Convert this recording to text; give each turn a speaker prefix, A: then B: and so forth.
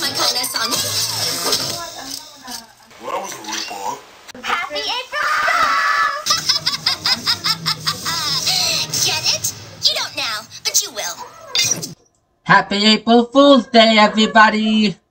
A: one kind of song.
B: Well, that was a rip-off.
A: Happy April Fool's! Get it? You don't now, but you will.
C: Happy April Fool's Day, everybody!